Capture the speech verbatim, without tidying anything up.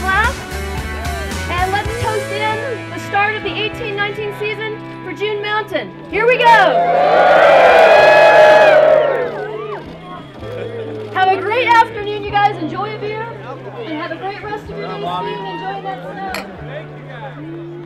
class. And let's toast in the start of the eighteen nineteen season for June Mountain. Here we go! Have a great afternoon, you guys. Enjoy a beer. And have a great rest of your day skiing. Enjoy that snow.